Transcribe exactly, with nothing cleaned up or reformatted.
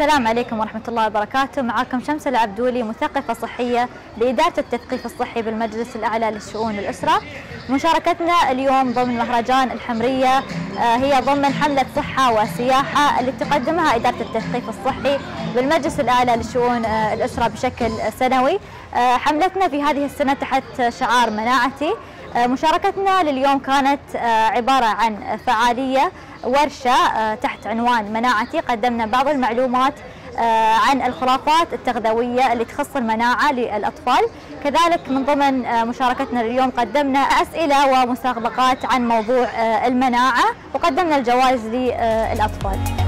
السلام عليكم ورحمة الله وبركاته. معكم شمس العبدولي، مثقفة صحية بإدارة التثقيف الصحي بالمجلس الأعلى للشؤون الأسرة. مشاركتنا اليوم ضمن مهرجان الحمرية هي ضمن حملة صحة وسياحة اللي تقدمها إدارة التثقيف الصحي بالمجلس الأعلى للشؤون الأسرة بشكل سنوي. حملتنا في هذه السنة تحت شعار مناعتي. مشاركتنا لليوم كانت عبارة عن فعالية ورشة تحت عنوان مناعتي. قدمنا بعض المعلومات عن الخرافات التغذوية اللي تخص المناعة للأطفال. كذلك من ضمن مشاركتنا لليوم قدمنا أسئلة ومسابقات عن موضوع المناعة، وقدمنا الجوائز للأطفال.